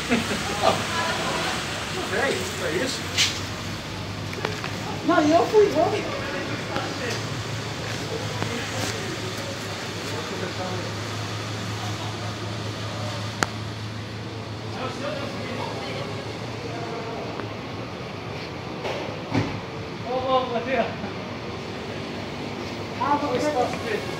Velho, pra isso? Não, e eu fui igual. Ô, Matheus. Ah, vou